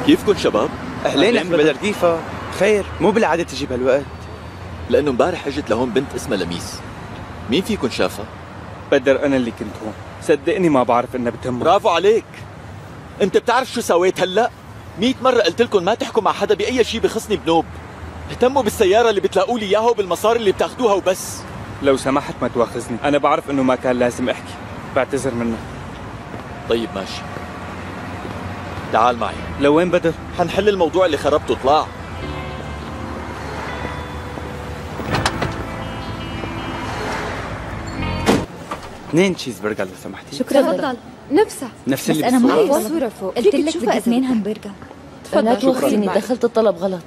كيفكن شباب؟ اهلين اخي بدر، كيفك؟ خير، مو بالعادة تجي بهالوقت. لأنه امبارح اجت لهون بنت اسمها لميس. مين فيكن شافها؟ بدر أنا اللي كنت هون، صدقني ما بعرف إنها بتهمك. برافو عليك. أنت بتعرف شو سويت هلأ؟ 100 مرة قلت لكم ما تحكوا مع حدا بأي شيء بخصني بنوب. اهتموا بالسيارة اللي بتلاقوا لي إياها وبالمصاري اللي بتاخدوها وبس. لو سمحت ما تواخذني، أنا بعرف إنه ما كان لازم أحكي، بعتذر منك. طيب ماشي، تعال معي. لوين بدر؟ حنحل الموضوع اللي خربته. اطلع. اثنين تشيز برجر لو سمحتي. شكرا. تفضل. نفسها نفس اللي بس انا معي بالصورة. صورة فوق، قلت لك بدي 2 همبرجر. تفضل. لا تواخذيني، دخلت الطلب غلط.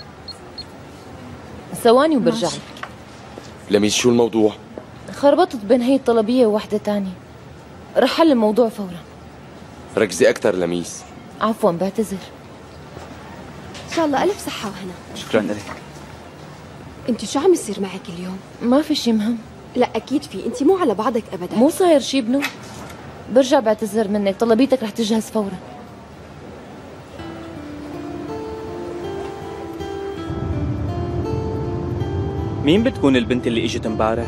ثواني وبرجع لك. لميس شو الموضوع؟ خربطت بين هي الطلبية وواحدة تانية، رح حل الموضوع فورا. ركزي أكثر لميس. عفوا، بعتذر. ان شاء الله الف صحة وهنا. شكرا لك. انت شو عم يصير معك اليوم؟ ما في شي مهم. لا اكيد في، انت مو على بعضك ابدا. مو صاير شي بنو. برجع بعتذر منك، طلبيتك رح تجهز فورا. مين بتكون البنت اللي اجت امبارح؟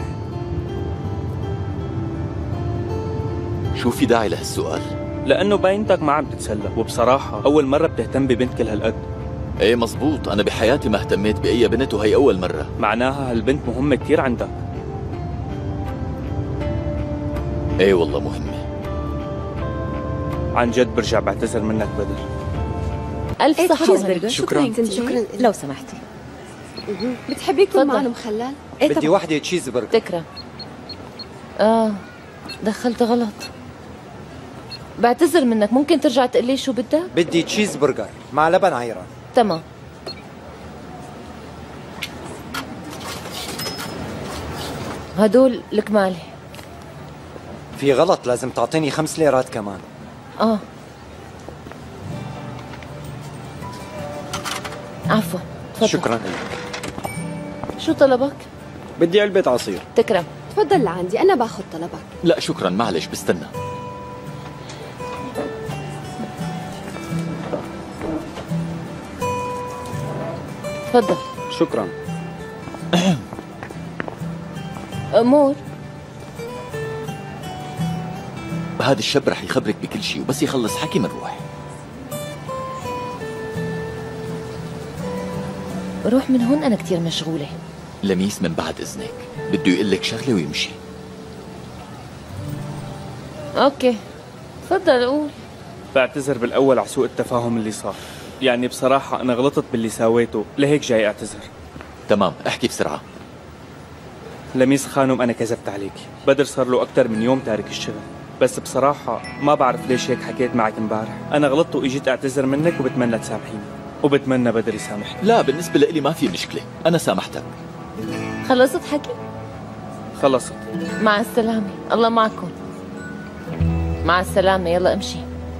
شو في داعي لهالسؤال؟ لأنه باينتك ما عم تتسلى، وبصراحة أول مرة بتهتم ببنت كل هالقد. ايه مزبوط، أنا بحياتي ما اهتميت بأي بنت وهي أول مرة. معناها هالبنت مهمة كتير عندك. ايه والله مهمة. عن جد برجع بعتذر منك بدر. ألف صحة وهنا. شكرا. شكرا. لو سمحتي. بتحبي يكون تفضل. معنا مخلل؟ بدي وحدة تشيز برجر. تكرم. دخلت غلط. بعتذر منك، ممكن ترجع تقلي شو بدك؟ بدي تشيز برجر مع لبن عيران. تمام. هدول الكمالي. في غلط، لازم تعطيني 5 ليرات كمان. عفوا، تفضل. شكرا لك. شو طلبك؟ بدي علبة عصير. تكرم. تفضل لعندي، انا باخذ طلبك. لا شكرا، معلش بستنى. تفضل. شكرا. أمور. هذا الشاب رح يخبرك بكل شيء، وبس يخلص حكي منروح. روح من هون، أنا كتير مشغولة. لميس من بعد إذنك، بده يقول لك شغلة ويمشي. أوكي، تفضل قول. بعتذر بالأول على سوء التفاهم اللي صار، يعني بصراحة أنا غلطت باللي ساويته، لهيك جاي أعتذر. تمام، احكي بسرعة. لميس خانم، أنا كذبت عليكي. بدر صار له أكتر من يوم تارك الشغل، بس بصراحة ما بعرف ليش هيك حكيت معك امبارح. أنا غلطت وإجيت أعتذر منك، وبتمنى تسامحيني، وبتمنى بدر يسامحني. لا بالنسبة لي ما في مشكلة، أنا سامحتك. خلصت حكي؟ خلصت. مع السلامة، الله معكم. مع السلامة، يلا امشي.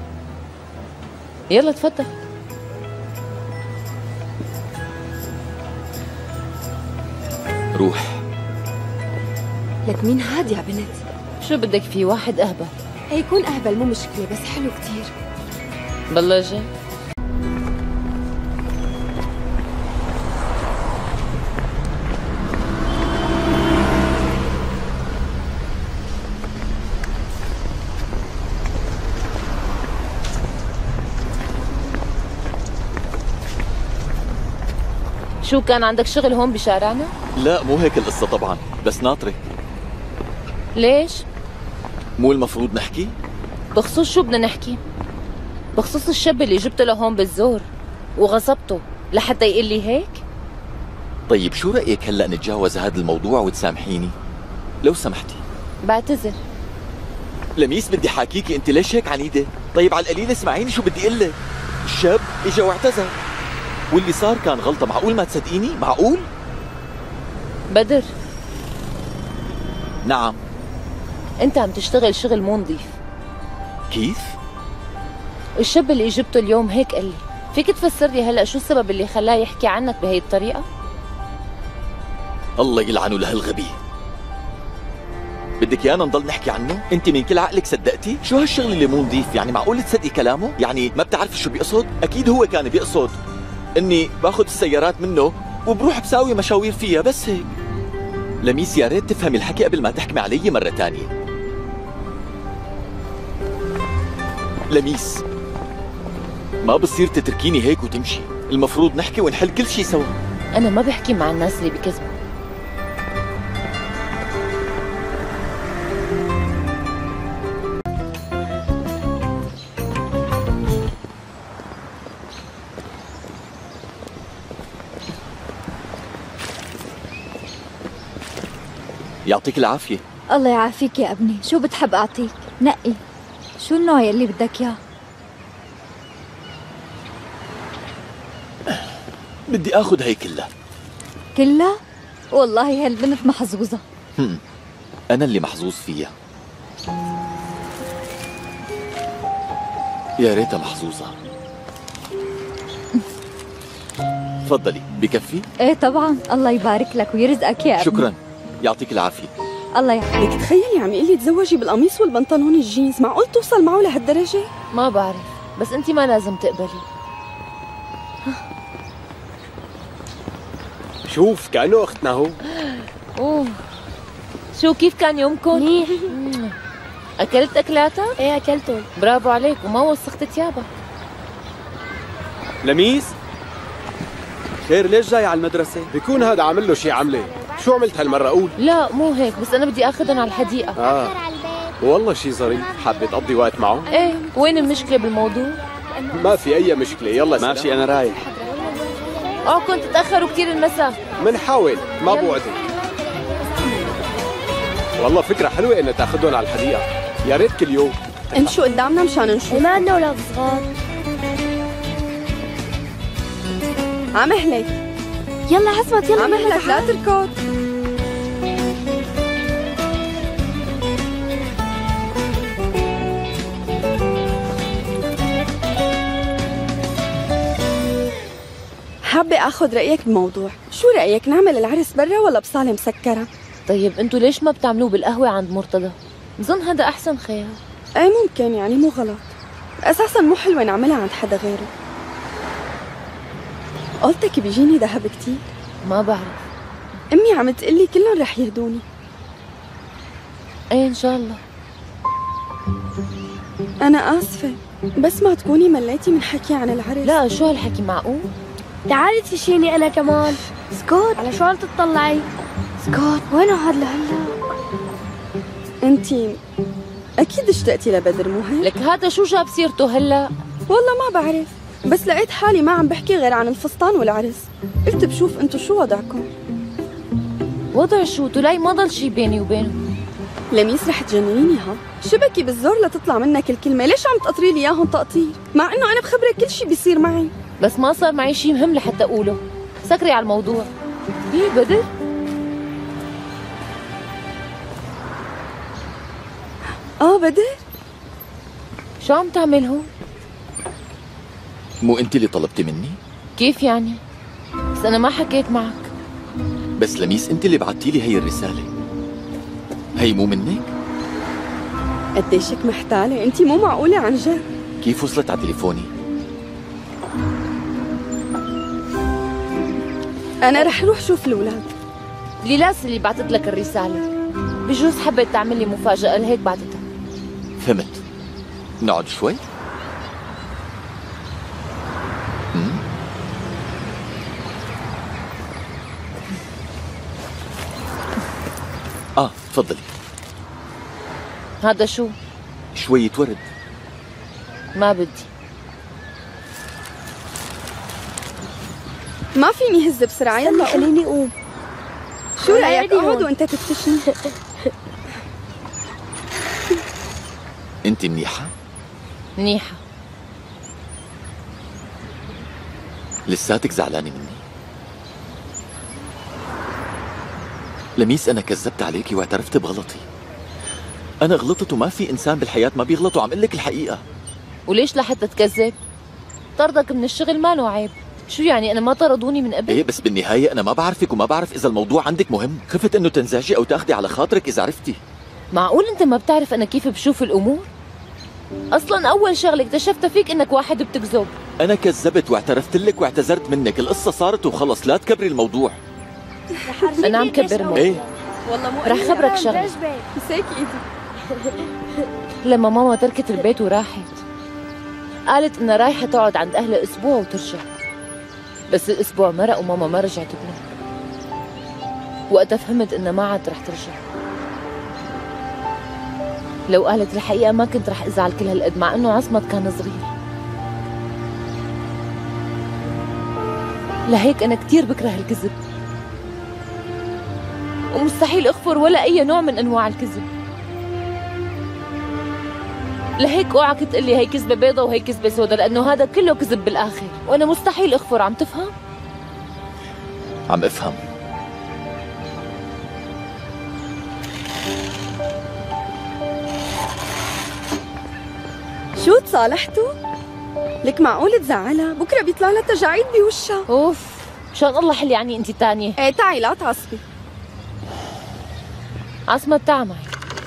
يلا تفضل. روح. لك مين هاد يا بنت؟ شو بدك فيه؟ واحد أهبل. هيكون اهبل مو مشكلة، بس حلو كتير. بالله جاي. شو كان عندك شغل هون بشارعنا؟ لا مو هيك القصة طبعا، بس ناطرك. ليش؟ مو المفروض نحكي؟ بخصوص شو بدنا نحكي؟ بخصوص الشاب اللي جبته لهون بالزور وغصبته لحتى يقول لي هيك؟ طيب شو رأيك هلأ نتجاوز هذا الموضوع وتسامحيني؟ لو سمحتي. بعتذر. لميس بدي حاكيكي، انت ليش هيك عنيدة؟ طيب على القليل اسمعيني شو بدي اقول لك. الشاب اجا واعتذر، واللي صار كان غلطة. معقول ما تصدقيني؟ معقول؟ بدر. نعم. انت عم تشتغل شغل مو نظيف. كيف؟ الشاب اللي جبته اليوم هيك قال لي. فيك تفسر لي هلا شو السبب اللي خلاه يحكي عنك بهي الطريقة؟ الله يلعنه لهالغبي. بدك ايانا نضل نحكي عنه؟ انت من كل عقلك صدقتي؟ شو هالشغل اللي مو نظيف؟ يعني معقول تصدقي كلامه؟ يعني ما بتعرفي شو بيقصد؟ اكيد هو كان بيقصد اني باخذ السيارات منه وبروح بساوي مشاوير فيها، بس هيك. لميس يا ريت تفهمي الحكي قبل ما تحكمي علي مرة تانية. لميس ما بصير تتركيني هيك وتمشي، المفروض نحكي ونحل كل شيء سوا. انا ما بحكي مع الناس اللي بكذبوا. يعطيك العافية. الله يعافيك يا ابني. شو بتحب أعطيك؟ نقي شو النوع يلي بدك إياه؟ بدي اخذ هي كلها. كلها؟ والله هالبنت محظوظة. انا اللي محظوظ فيها. يا ريتها محظوظة. تفضلي، بكفي؟ ايه طبعا، الله يبارك لك ويرزقك يا ابني. شكرا، يعطيك العافية. الله يعافيك. لك تخيلي عم يقول لي تزوجي بالقميص والبنطلون الجينز، معقول توصل معه لهالدرجة؟ ما بعرف، بس انت ما لازم تقبلي. شوف كأنه أختنا هو. اوه شو كيف كان يومكم؟ منيح. اكلت اكلاتك؟ ايه اكلتهم. برافو عليك وما وسخت ثيابك. لميس خير، ليش جاي على المدرسة؟ بيكون هذا عامل له شي عملة. شو عملت هالمرة قول؟ لا مو هيك، بس انا بدي اخذهم على الحديقة. والله شي ظريف، حابة تقضي وقت معه؟ ايه، وين المشكلة بالموضوع؟ ما في أي مشكلة، يلا سلام. ماشي أنا رايح. كنت تتأخروا كثير المساء. منحاول، ما بوعدك. والله فكرة حلوة إنها تاخذهم على الحديقة، يا ريت كل يوم. امشوا قدامنا مشان نشوف. ما عندنا اولاد صغار. عم اهلك. يلا عصمت يلا. عم اهلك لا تركض. حابة اخذ رأيك بموضوع، شو رأيك نعمل العرس برا ولا بصالة مسكرة؟ طيب انتوا ليش ما بتعملوه بالقهوة عند مرتضى؟ بظن هذا احسن خيار. ايه ممكن، يعني مو غلط. اساسا مو حلوة نعملها عند حدا غيره. قلتك بيجيني ذهب كتير؟ ما بعرف. امي عم تقلي كلهم رح يهدوني. ايه ان شاء الله. انا اسفة، بس ما تكوني مليتي من حكي عن العرس. لا شو هالحكي معقول؟ تعالي تفشيني انا كمان. سكوت، على شو عم تطلعي؟ سكوت، وينه هاد لهلا؟ انتي اكيد اشتقتي لبدر مو هيك؟ لك هذا شو جاب سيرته هلا؟ والله ما بعرف، بس لقيت حالي ما عم بحكي غير عن الفستان والعرس. قلت بشوف انتو شو وضعكم. وضع شو؟ تلاقي ما ضل شي بيني وبينه. لميس رح تجننيني ها، شبكي بالزور لتطلع منك الكلمة، ليش عم تقطري لي اياهم تقطير؟ مع انه انا بخبرك كل شي بيصير معي. بس ما صار معي شي مهم لحتى اقوله. سكري على الموضوع. ايه بدر؟ بدر؟ شو عم تعمل هون؟ مو انت اللي طلبتي مني؟ كيف يعني؟ بس انا ما حكيت معك. بس لميس انت اللي بعتي لي هي الرسالة، هي مو منك؟ قديشك محتالة، انتي مو معقولة عن جد. كيف وصلت على تليفوني؟ انا رح روح شوف الاولاد. ليلاس اللي بعتت لك الرسالة، بجوز حبت تعمل لي مفاجأة لهيك بعتتها. فهمت. نقعد شوي؟ تفضلي. هذا شو؟ شوية ورد. ما بدي. ما فيني هز بسرعة، يلا خليني قوم. شو رأيك اقعد وانت تفتشني؟ انت منيحة؟ منيحة. لساتك زعلانة مني؟ لميس أنا كذبت عليكي واعترفت بغلطي. أنا غلطت وما في إنسان بالحياة ما بيغلط، وعم قلك الحقيقة. وليش لحتى تكذب؟ طردك من الشغل ما له عيب. شو يعني أنا ما طردوني من قبل؟ إيه بس بالنهاية أنا ما بعرفك وما بعرف إذا الموضوع عندك مهم. خفت إنه تنزعجي أو تاخدي على خاطرك إذا عرفتي. معقول انت ما بتعرف انا كيف بشوف الامور؟ اصلا اول شغله اكتشفتها فيك انك واحد بتكذب. انا كذبت واعترفت لك واعتذرت منك، القصه صارت وخلص، لا تكبري الموضوع. انا عم كبر موضوع. ايه والله مو رح خبرك شغله. مساكي ايدي. لما ماما تركت البيت وراحت قالت انها رايحه تقعد عند اهلها اسبوع وترجع، بس الاسبوع مرق وماما ما رجعت بنا. وقتها فهمت انها ما عاد رح ترجع. لو قالت الحقيقه ما كنت رح ازعل كل هالقد، مع انه عصمت كان صغير. لهيك انا كثير بكره الكذب، ومستحيل اغفر ولا اي نوع من انواع الكذب. لهيك اوعك تقلي هي كذبه بيضة وهي كذبه سودا، لانه هذا كله كذب بالاخر، وانا مستحيل اغفر. عم تفهم؟ عم افهم. شو تصالحتوا؟ لك معقول تزعلها؟ بكره بيطلع لها تجاعيد بوشها. اوف، مشان الله حلي عني انت تانية. ايه تعي لا تعصبي. عصمت تعا معي،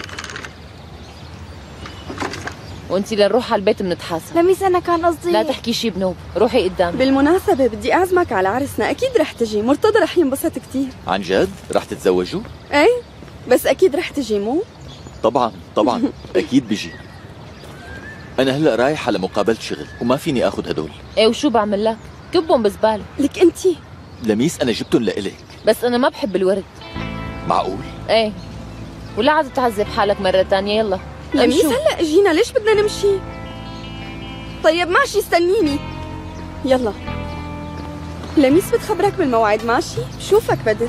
وانتي لنروح على البيت بنتحاسب. لميس انا كان قصدي لا تحكي شي بنوب، روحي قدامي. بالمناسبة بدي اعزمك على عرسنا، اكيد رح تجي، مرتضى رح ينبسط كثير. عن جد؟ رح تتزوجوا؟ ايه بس اكيد رح تجي مو؟ طبعا طبعا اكيد بيجي. انا هلا رايح على مقابله شغل وما فيني اخذ هدول. ايه وشو بعمل لك؟ كبهم بزبالة. لك انتي لميس انا جبتهم لإلك. بس انا ما بحب الورد. معقول؟ ايه، ولا عاد تعذب حالك مرة تانية. يلا لميس هلا اجينا، ليش بدنا نمشي؟ طيب ماشي استنيني. يلا لميس بتخبرك بالموعد، ماشي؟ بشوفك بدر.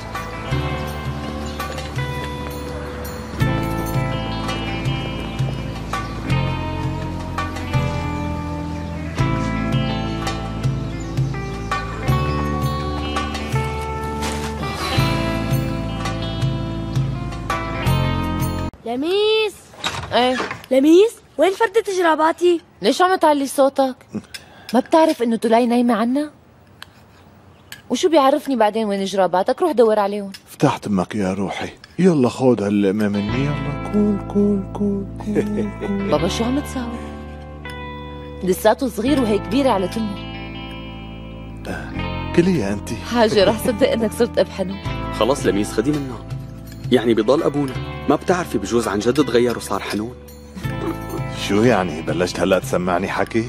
لميس. ايه لميس وين فردة جراباتي؟ ليش عم تعلي صوتك؟ ما بتعرف انه تولاي نايمة عنا؟ وشو بيعرفني بعدين وين جراباتك؟ روح دور عليهم. فتحت امك يا روحي، يلا خود هاللقمة مني، يلا كول كول كول كول. بابا شو عم تساوي؟ لساته صغير وهي كبيرة على تمه. كليها انت. حاجة رح صدق انك صرت اب حنون. خلص لميس خدي منه، يعني بضل ابونا. ما بتعرفي بجوز عن جد تغير وصار حنون. شو يعني بلشت هلا تسمعني حكي؟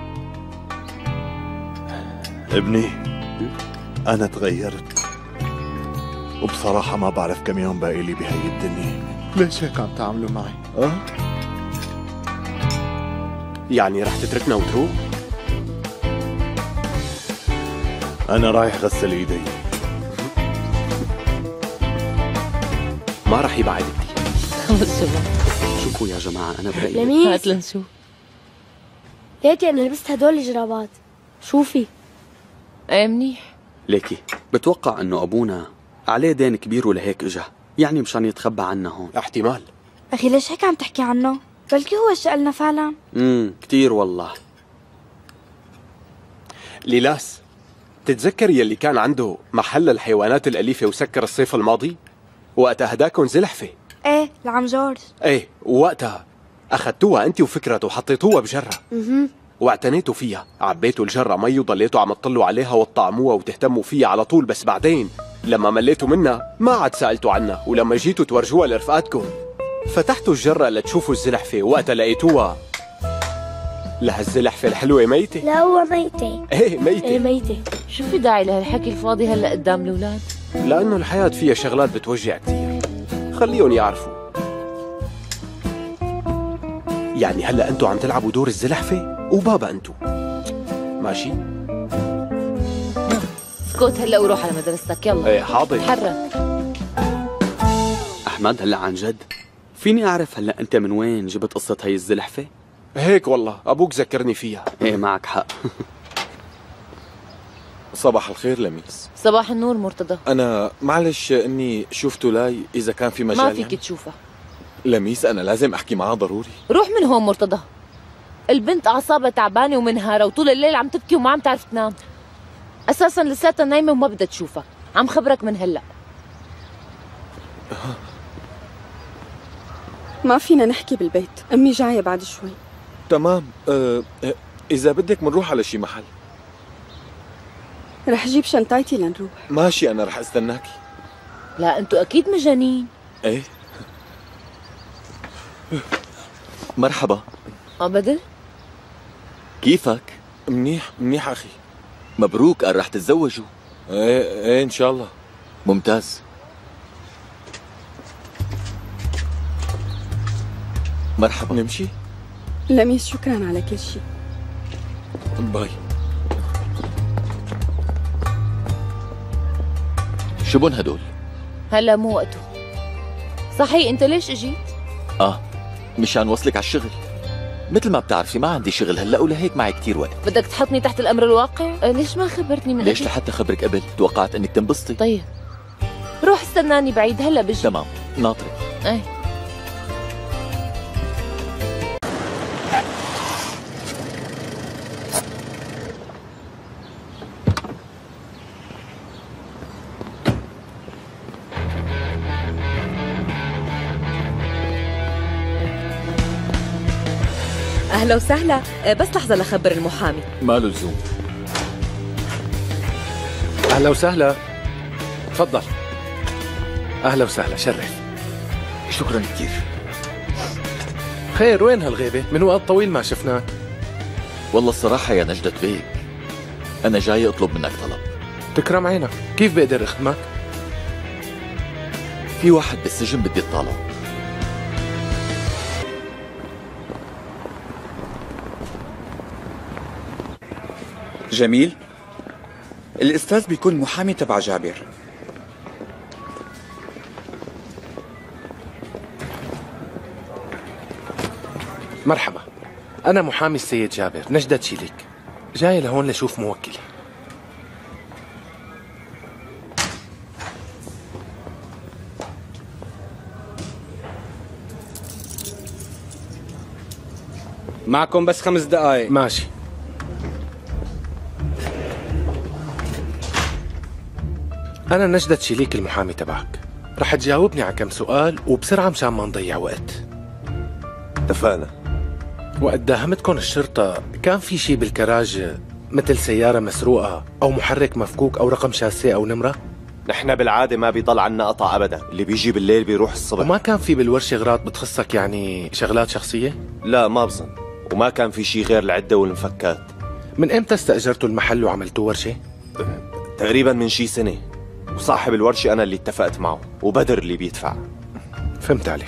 ابني انا تغيرت، وبصراحة ما بعرف كم يوم باقي لي بهي الدنيا. ليش هيك عم تعملوا معي؟ يعني رح تتركنا وتروح؟ انا رايح غسل ايدي. ما رح يبعد كثير. خلص شباب، شوفوا يا جماعة أنا برأيي لميس هات لنشوف. ليكي انا لبست هدول الجرابات، شوفي. ايه منيح. ليكي بتوقع إنه أبونا عليه دين كبير ولهيك إجا، يعني مشان يتخبى عنا هون. احتمال. اخي ليش هيك عم تحكي عنه؟ بلكي هو شقلنا فعلا. كتير والله. ليلاس، تتذكر يلي كان عنده محل الحيوانات الأليفة وسكر الصيف الماضي؟ وقتها هداكن زلحفة. ايه لعم جورج. ايه، ووقتها اخذتوها انت وفكرته وحطيتوها بجرة. واعتنيتوا فيها، عبيتوا الجرة مي وضليتوا عم تطلوا عليها وتطعموها وتهتموا فيها على طول. بس بعدين لما مليتوا منها ما عاد سألتوا عنها، ولما جيتوا تورجوها لرفقاتكم فتحتوا الجرة لتشوفوا الزلحفة، وقتها لقيتوها لهالزلحفة الحلوة ميتة. لا هو ميتة. ايه ميتة. ايه ميتة. شو في داعي لهالحكي الفاضي هلا قدام الاولاد؟ لأنه الحياة فيها شغلات بتوجع كتير، خليهم يعرفوا. يعني هلا انتوا عم تلعبوا دور الزلحفة وبابا انتوا ماشي؟ اسكت هلا وروح على مدرستك. يلا. ايه حاضر. تحرك. احمد هلا عن جد فيني اعرف هلا انت من وين جبت قصة هي الزلحفة؟ هيك والله ابوك ذكرني فيها. ايه معك حق. صباح الخير لميس. صباح النور مرتضى. أنا معلش إني شفته لاي إذا كان في مجال. ما فيك يعني تشوفها لميس، أنا لازم أحكي معها ضروري. روح من هون مرتضى. البنت أعصابها تعبانة ومنهارة وطول الليل عم تبكي وما عم تعرف تنام. أساسا لساتها نايمة وما بدها تشوفك. عم خبرك من هلا. ما فينا نحكي بالبيت، أمي جاية بعد شوي. تمام. إذا بدك منروح على شي محل. رح جيب شنطايتي لنروح. ماشي، أنا رح استناكي. لا انتوا اكيد مجانين. ايه. مرحبا. بدر؟ كيفك؟ منيح منيح أخي. مبروك، قال رح تتزوجوا. ايه إن شاء الله. ممتاز. مرحبا. نمشي؟ لميس شكرا على كل شيء. باي. شو بون هدول؟ هلا مو وقته. صحيح انت ليش اجيت؟ مشان وصلك على الشغل. مثل ما بتعرفي ما عندي شغل هلا، ولهيك معي كتير وقت. بدك تحطني تحت الامر الواقع؟ ليش ما خبرتني من ليش قبل؟ لحتى خبرك قبل؟ توقعت انك تنبسطي. طيب روح استناني بعيد، هلا بجي. تمام، ناطرك. ايه. أهلا وسهلا، بس لحظة لخبر المحامي. ما له لزوم. أهلا وسهلا، تفضل. أهلا وسهلا، شرف. شكرا كثير. خير، وين هالغيبة؟ من وقت طويل ما شفناك. والله الصراحة يا نجدة بيك، أنا جاي أطلب منك طلب. تكرم عينك، كيف بقدر أخدمك؟ في واحد بالسجن بدي اطالعه. جميل. الأستاذ بيكون محامي تبع جابر. مرحبا، أنا محامي السيد جابر، نجدة شيليك. جاي لهون لشوف موكلي. معكم بس 5 دقايق. ماشي. أنا نجدة شيليك المحامي تبعك، رح تجاوبني على كم سؤال وبسرعة مشان ما نضيع وقت. اتفقنا. وقت داهمتكم الشرطة كان في شي بالكراج مثل سيارة مسروقة أو محرك مفكوك أو رقم شاسية أو نمرة؟ نحن بالعادة ما بيضل عنا قطع أبدا، اللي بيجي بالليل بيروح الصبح. وما كان في بالورشة غراض بتخصك، يعني شغلات شخصية؟ لا ما بظن، وما كان في شي غير العدة والمفكات. من إمتى استأجرتوا المحل وعملتوه ورشة؟ تقريبا من شي سنة، وصاحب الورشة أنا اللي اتفقت معه، وبدر اللي بيدفع. فهمت عليك.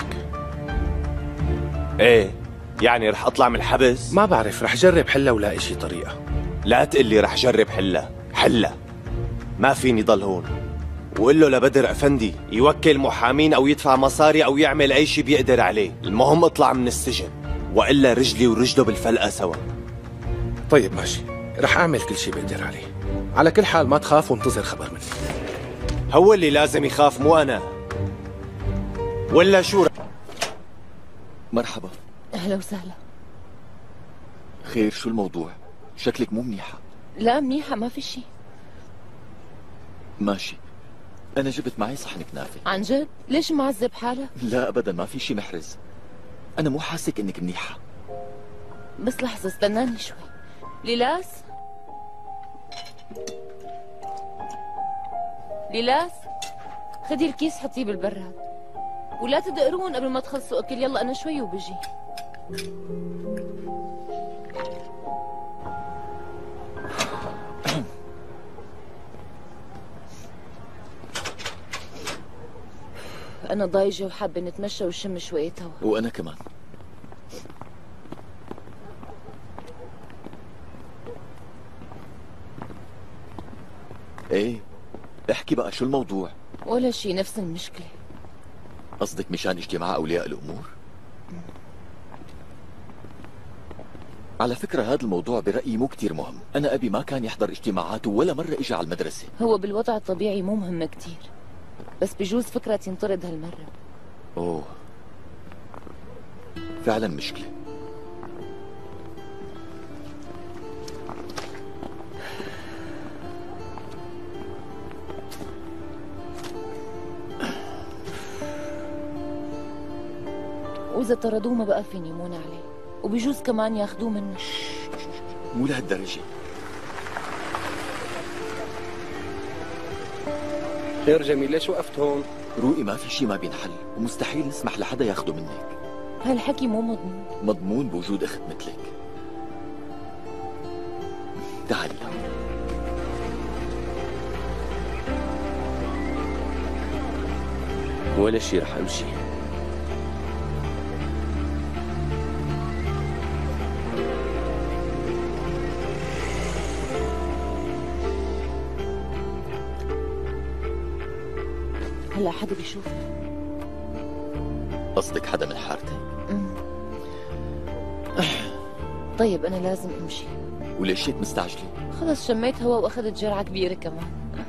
ايه يعني رح اطلع من الحبس؟ ما بعرف، رح جرب حلها ولاقي شي طريقة. لا تقلي رح جرب حلها ما فيني ضل هون. وقل له لبدر افندي يوكل محامين او يدفع مصاري او يعمل اي شي بيقدر عليه، المهم اطلع من السجن، والا رجلي ورجله بالفلقة سوا. طيب ماشي، رح اعمل كل شي بقدر عليه. على كل حال ما تخاف وانتظر خبر مني. هو اللي لازم يخاف مو انا، ولا شو؟ مرحبا. اهلا وسهلا. خير، شو الموضوع؟ شكلك مو منيحة. لا منيحة، ما في شي. ماشي، أنا جبت معي صحن كنافة. عن جد؟ ليش معذب حالك؟ لا أبدا، ما في شي محرز. أنا مو حاسك إنك منيحة. بس لحظة استناني شوي. ليلاس؟ ليلاس؟ خدي الكيس حطيه بالبراد، ولا تدقرون قبل ما تخلصوا أكل. يلا أنا شوي وبجي. أنا ضايجة وحابة نتمشى وشم شوية هوا. وأنا كمان. ايه، احكي بقى، شو الموضوع؟ ولا شي، نفس المشكلة. قصدك مشان اجتماع أولياء الأمور؟ على فكرة هذا الموضوع برأيي مو كتير مهم. أنا أبي ما كان يحضر اجتماعاته ولا مرة إجا على المدرسة. هو بالوضع الطبيعي مو مهم كتير، بس بجوز فكرة تنطرد هالمرة. أوه، فعلا مشكلة. وإذا طردوه ما بقى فيني يمون عليه، وبيجوز كمان ياخدوه منه. مو لهالدرجة. خير جميل، ليش وقفت هون؟ روقي ما في شي ما بينحل، ومستحيل نسمح لحدا ياخده منك. هالحكي مو مضمون. مضمون بوجود اخت مثلك. تعالي لهون. ولا شي رح امشي. هلا حدا بيشوف. قصدك حدا من حارتك؟ طيب أنا لازم أمشي. وليش هيك مستعجلة؟ خلص شميت هوا وأخذت جرعة كبيرة كمان.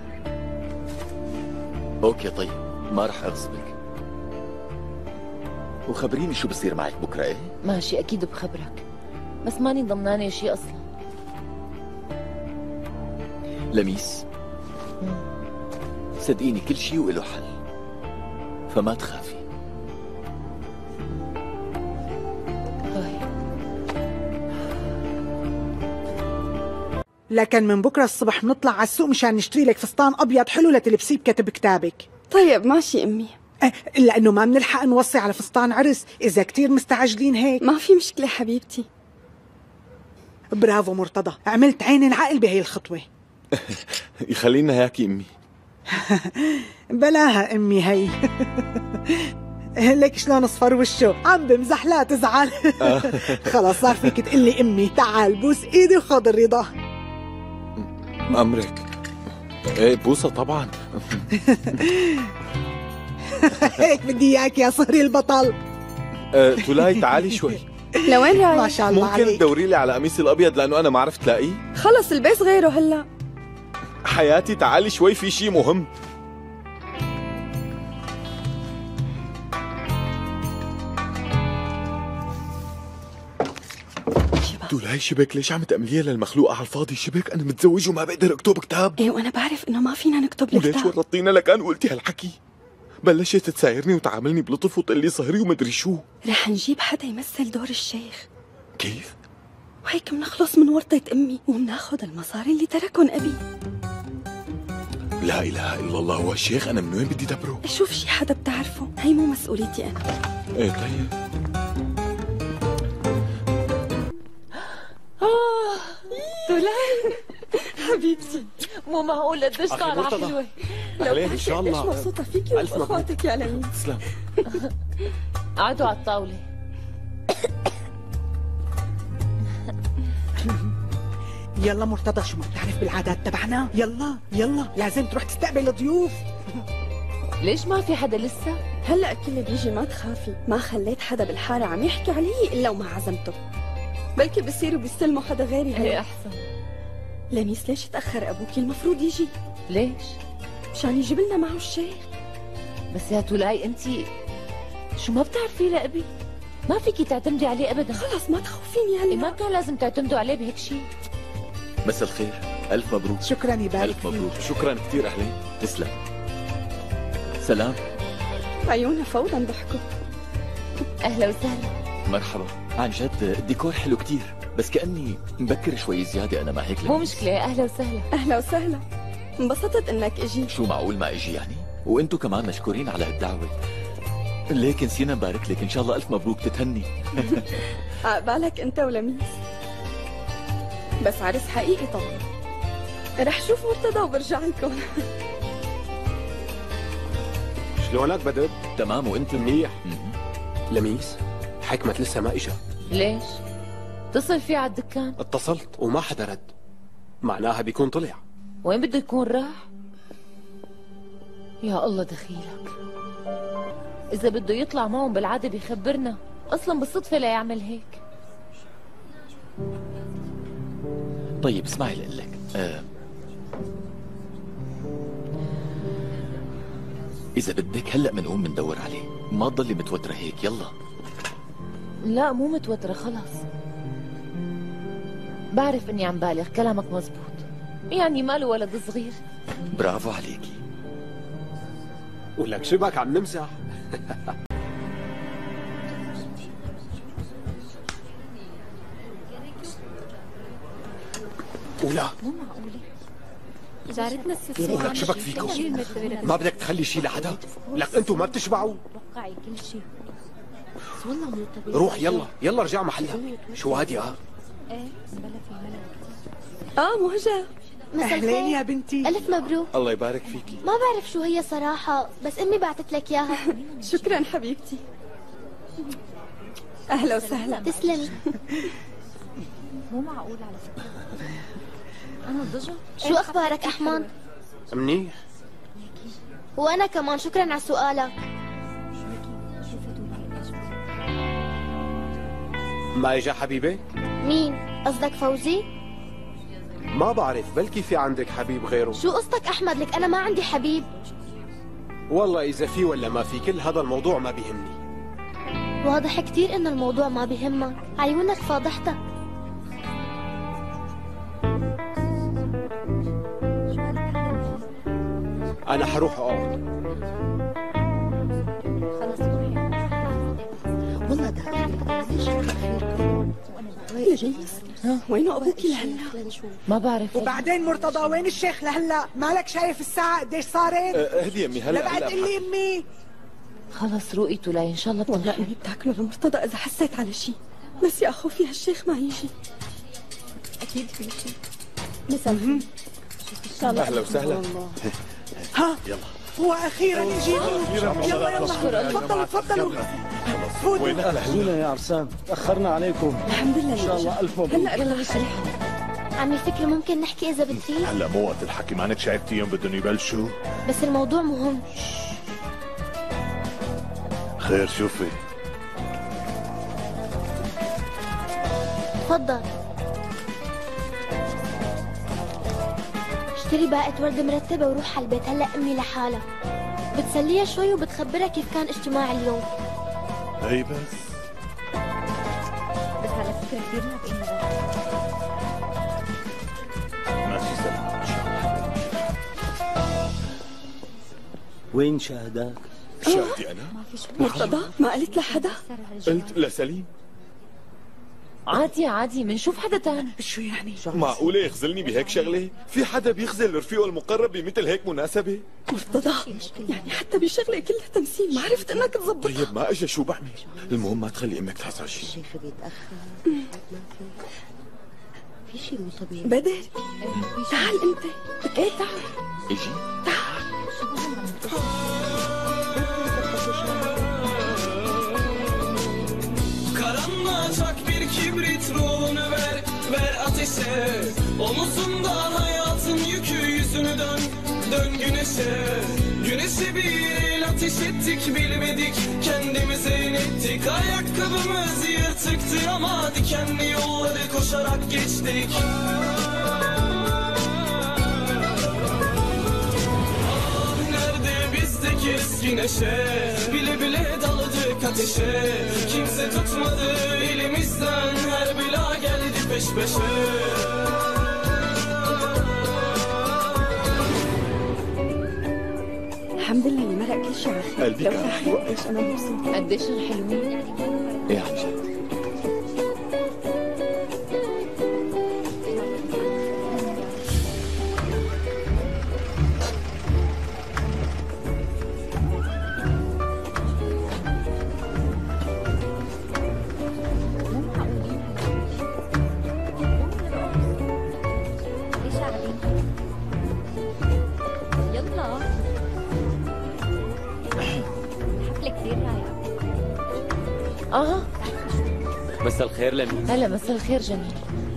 أوكي طيب، ما رح أغصبك. وخبريني شو بصير معك بكرة إيه؟ ماشي أكيد بخبرك، بس ماني ضمنانة شي أصلا. لميس، صدقيني كل شي وله حل، فما تخافي. لكن من بكره الصبح بنطلع على السوق مشان نشتري لك فستان ابيض حلو لتلبسيه بكتب كتابك. طيب ماشي امي. لانه ما بنلحق نوصي على فستان عرس اذا كتير مستعجلين هيك. ما في مشكله حبيبتي. برافو مرتضى، عملت عين العقل بهي الخطوه. يخلينا هيك امي. بلاها امي هي. لك شلون اصفر وشه، عم بمزح لا تزعل. خلص صار فيك تقلي امي. تعال بوس ايدي وخذ الرضا. امرك. ايه بوسه طبعا. هيك بدي اياك يا صهري البطل. تولاي تعالي شوي. لوين رايح؟ ما شاء الله عليك. ممكن تدوري لي على قميص الابيض لانه انا ما عرفت لاقيه؟ خلص البس غيره هلا. حياتي تعالي شوي، في شيء مهم. تولاي شبك ليش عم تعمليها للمخلوقة على الفاضي؟ شبك أنا متزوج وما بقدر أكتب كتاب. إيه وأنا بعرف إنه ما فينا نكتب الكتاب. وليش ورطينا لكان وقلتي هالحكي؟ بلشت تسايرني وتعاملني بلطف وتقلي صهري ومدري شو. رح نجيب حدا يمثل دور الشيخ. كيف؟ وهيك منخلص من ورطة أمي ومناخد المصاري اللي تركن أبي. لا إله إلا الله، هو الشيخ أنا من وين بدي دبره؟ شوف شي حدا بتعرفه، هي مو مسؤوليتي أنا. إيه طيب. تولاي حبيبتي، مو معقول قديش طالعة حلوة. لو إن شاء الله. قديش مبسوطة فيكي وبأخواتك يا لميس. تسلم. قعدوا على الطاولة. يلا مرتضى، شو ما بتعرف بالعادات تبعنا؟ يلا يلا لازم تروح تستقبل الضيوف. ليش ما في حدا لسه؟ هلا كل اللي بيجي ما تخافي، ما خليت حدا بالحارة عم يحكي علي إلا وما عزمته. بلكي بصيروا بيستلموا حدا غيري. هي أحسن. لميس ليش تأخر أبوكي؟ المفروض يجي. ليش؟ مشان يجيب لنا معه الشيخ. بس يا تولاي انتي شو ما بتعرفي لأبي؟ ما فيكي تعتمدي عليه أبدا. خلص ما تخوفيني هلا. ما كان لازم تعتمدوا عليه بهيك شيء. مساء الخير، ألف مبروك. شكرا يبارك. ألف مبروك. شكرا كثير أهلين. تسلم. سلام. عيونها فوضى ضحكوا. أهلا وسهلا. مرحبا. عن جد الديكور حلو كتير، بس كأني مبكر شوي زيادة. أنا ما هيك مو مشكلة. أهلا وسهلا. أهلا وسهلا. انبسطت إنك إجي. شو معقول ما إجي يعني؟ وأنتو كمان مشكورين على هالدعوة. ليك نسينا نبارك لك، إن شاء الله ألف مبروك تتهني. عقبالك أنت ولميس. بس عرس حقيقي طبعا. رح شوف مرتضى وبرجع لكم. شلونك بدر؟ تمام، وأنت؟ منيح. لميس حكمت لسه ما إجا. ليش؟ اتصل فيه على الدكان. اتصلت وما حدا رد، معناها بيكون طلع. وين بده يكون راح؟ يا الله دخيلك. إذا بده يطلع معهم بالعادة بيخبرنا، أصلا بالصدفة لا يعمل هيك. طيب اسمعي لقلك، إذا بدك هلأ منقوم مندور عليه، ما تضلي متوترة هيك. يلا. لا مو متوترة خلاص. بعرف إني عم بالغ، كلامك مزبوط. يعني ماله ولد صغير. برافو عليكي. ولك شبك عم نمزح. معقولة؟ مو معقولة. جارتنا الست يقول لك شبك فيكم ما بدك تخلي شيء لحدا؟ لك انتم ما بتشبعوا؟ توقعي كل شيء. بس والله مو طبيعي. روح يلا يلا ارجع محلها. شو هادي ايه بلا في ملل. مهجة. أهلين يا بنتي. ألف مبروك. الله يبارك فيكي. ما بعرف شو هي صراحة، بس أمي بعتت لك إياها. شكرا حبيبتي. أهلا وسهلا. تسلمي. مو معقول على فكرة. أنا ضجة. شو أخبارك أحمد؟ منيح. وأنا كمان شكرا على سؤالك. ما اجا حبيبك؟ مين؟ قصدك فوزي؟ ما بعرف، بلكي في عندك حبيب غيره. شو قصتك أحمد؟ لك أنا ما عندي حبيب. والله إذا في ولا ما في، كل هذا الموضوع ما بيهمني. واضح كتير إن الموضوع ما بيهمك، عيونك فاضحتك. أنا حروح أقعد. خلص روحي. والله داخل ليش يا جيس وينه أبوكي لهلا؟ ما بعرف. وبعدين مرتضى وين الشيخ لهلا؟ مالك شايف الساعة قديش صارت؟ اهدي يمي هلا لبعد قل لي امي. خلص روقي تولاي ان شاء الله والله امي بتاكله لمرتضى اذا حسيت على شيء، بس يا اخو فيها الشيخ ما يجي. أكيد في شيء. مساء ان شاء الله. اهلا وسهلا. ها هو اخيرا يجيبوا. يلا يلا تفضلوا تفضلوا. وين اهلا يا عرسان، تاخرنا عليكم. الحمد لله. ان شاء الله الف مبروك. هلا يلا عمي فكرة ممكن نحكي إذا بتريد؟ هلا مو وقت الحكي، ما انك شايفتيهم بدهم يبلشوا؟ بس الموضوع مهم. خير شوفي. تفضل. اشتري باقة ورد مرتبة وروح على البيت. هلا امي لحالها بتسليها شوي وبتخبرها كيف كان اجتماع اليوم. هي بس على فكرة كثير ناقصين. ماشي سلام. وين شاهدك؟ شاهدي انا؟ مرتضى ما قلت لحدا؟ قلت لسليم. عادي عادي منشوف حدا تاني. شو يعني؟ معقولة يخزلني بهيك شغلة؟ في حدا بيخزل رفيقه المقرب بمثل هيك مناسبة؟ مرتضى يعني حتى بشغلة كلها تمثيل ما عرفت انك تظبطها. طيب ما اجى شو بعمل؟ المهم ما تخلي امك تحس على شيء. الشيخ بيتأخر. في شيء مو طبيعي. بدر تعال انت. ايه تعال. اجي. تعال. Karanlıcak bir kibrit ruhunu ver ateşe. Omuzunda hayatın yükü, yüzünü dön güneşe. Güneşe bir el ateş ettik, bilmedik kendimize inettik. Ayakkabımız yırtıktı ama dikenli yolları koşarak geçtik. Eski neşe, bile bile daladık ateşe. Kimse tutmadı elimizden, her bela geldi peş peşe. الحمد لله اللي مرق كل شيء على خير. قلبي لو كان راح يوقف انا مبسوطة. قديش حلوين. ايه عن جد. مساء الخير لمين؟ هلا مساء الخير جميل.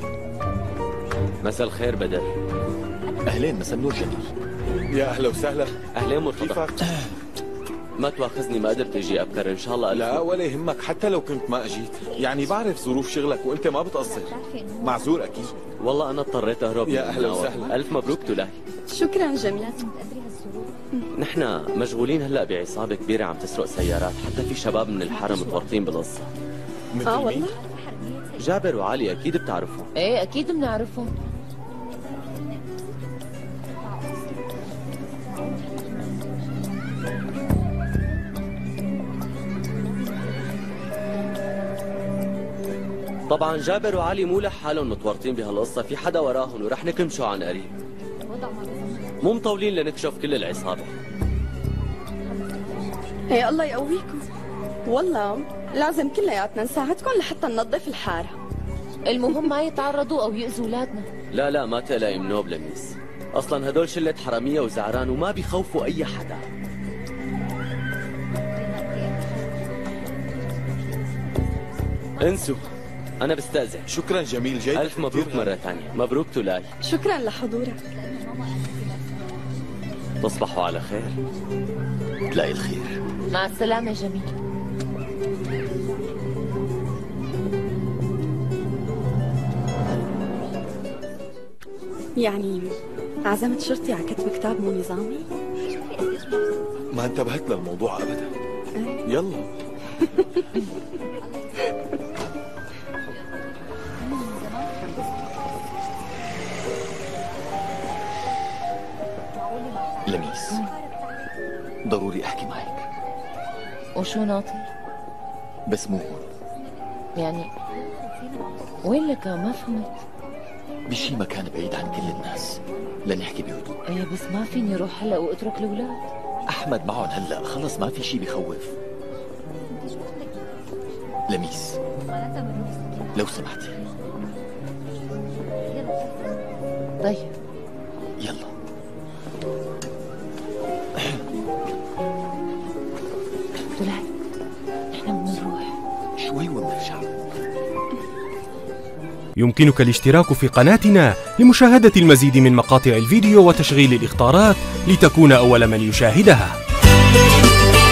مساء الخير بدر. اهلين مساء النور جميل. يا اهلا وسهلا. اهلين مرتضى. كيفك؟ ما تواخذني ما قدرت اجي ابكر ان شاء الله. لا ولا يهمك، حتى لو كنت ما اجيت، يعني بعرف ظروف شغلك وانت ما بتقصر. معذور اكيد. والله انا اضطريت اهرب. يا اهلا وسهلا. الف مبروك تولاي. شكرا جميل. نحن مشغولين هلا بعصابه كبيره عم تسرق سيارات، حتى في شباب من الحاره متورطين بالقصه. والله جابر وعلي اكيد بتعرفهم. ايه اكيد بنعرفهم. طبعا جابر وعلي مو لحالهم متورطين بهالقصة، في حدا وراهم ورح نكمشوا عن قريب. مو مطولين لنكشف كل العصابة. يا الله يقويكم، والله لازم كلياتنا نساعدكم لحتى ننظف الحارة. المهم ما يتعرضوا أو يأذوا أولادنا. لا لا ما تقلقي منوب لميس، أصلا هدول شلة حرامية وزعران وما بيخوفوا أي حدا. انسوا، أنا بستأذن. شكرا جميل جيد. ألف مبروك مرة ثانية. مبروك تولاي. شكرا لحضورك. تصبحوا على خير. تلاقي الخير. مع السلامة جميل. يعني عزمت شرطي على كتب كتاب مو نظامي؟ ما انتبهت للموضوع أبدا. يلا. لميس، ضروري أحكي معك. وشو ناطر؟ بس مو هون. يعني وين لك؟ ما فهمت. بشي مكان بعيد عن كل الناس لنحكي بهدوء. ايه بس ما فيني روح هلا واترك الاولاد. احمد معهم هلا، خلص ما في شي بخوف. لميس لو سمحتي. طيب يلا. طلعت احنا بنروح شوي ونرجع. يمكنك الاشتراك في قناتنا لمشاهدة المزيد من مقاطع الفيديو وتشغيل الإخطارات لتكون أول من يشاهدها.